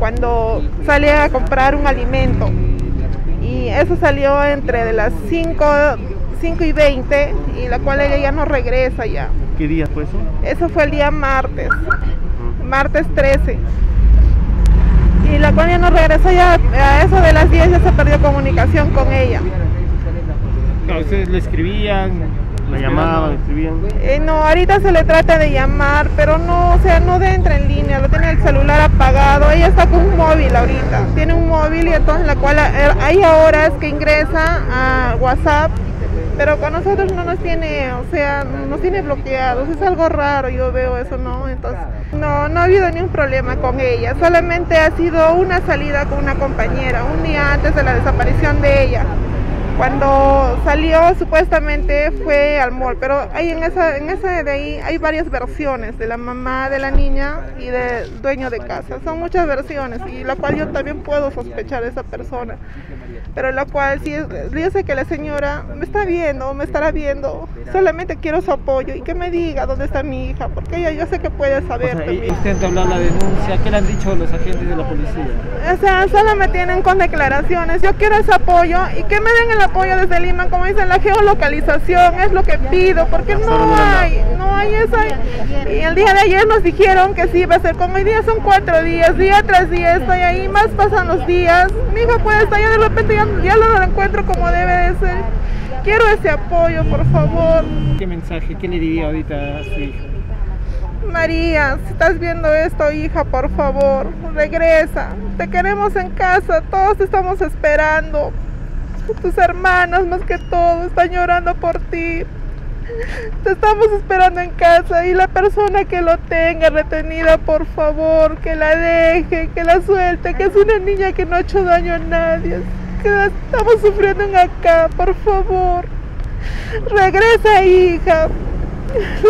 cuando salía a comprar un alimento. Y eso salió entre de las 5:20, y la cual ella ya no regresa ya. ¿Qué día fue eso? Eso fue el día martes 13. Y la cual ya no regresa, ya a eso de las 10 ya se perdió comunicación con ella. Claro, ustedes le escribían, La llamaban, escribían. No, ahorita se le trata de llamar, pero no, o sea, no entra en línea, lo tiene el celular apagado. Ella está con un móvil ahorita, tiene un móvil, y entonces la cual hay horas que ingresa a WhatsApp, pero con nosotros no nos tiene, o sea, nos tiene bloqueados. Es algo raro, yo veo eso, ¿no? Entonces, no ha habido ningún problema con ella, solamente ha sido una salida con una compañera, un día antes de la desaparición de ella. Cuando salió supuestamente fue al mall, pero hay en esa de ahí hay varias versiones de la mamá de la niña y del dueño de casa. Son muchas versiones, y la cual yo también puedo sospechar de esa persona. Pero la cual sí, yo sé que la señora me está viendo, me estará viendo. Solamente quiero su apoyo y que me diga dónde está mi hija, porque ella yo sé que puede saber. o sea, intenta hablar la denuncia. ¿Qué le han dicho los agentes de la policía? O sea, solo me tienen con declaraciones. Yo quiero ese apoyo y que me den el apoyo desde Lima, como dicen, la geolocalización es lo que pido, porque no hay eso. Y el día de ayer nos dijeron que sí iba a ser, como hoy día son 4 días, día tras día estoy ahí, más pasan los días, mi hija puede estar, yo de repente ya no lo encuentro como debe de ser. Quiero ese apoyo, por favor. ¿Qué mensaje, qué le diría ahorita a su hija? María, si estás viendo esto, hija, por favor, regresa. Te queremos en casa, todos te estamos esperando. Tus hermanas, más que todo, están llorando por ti. Te estamos esperando en casa, y la persona que lo tenga retenida, por favor, que la deje, que la suelte, que es una niña que no ha hecho daño a nadie. Que estamos sufriendo en acá, por favor. Regresa, hija.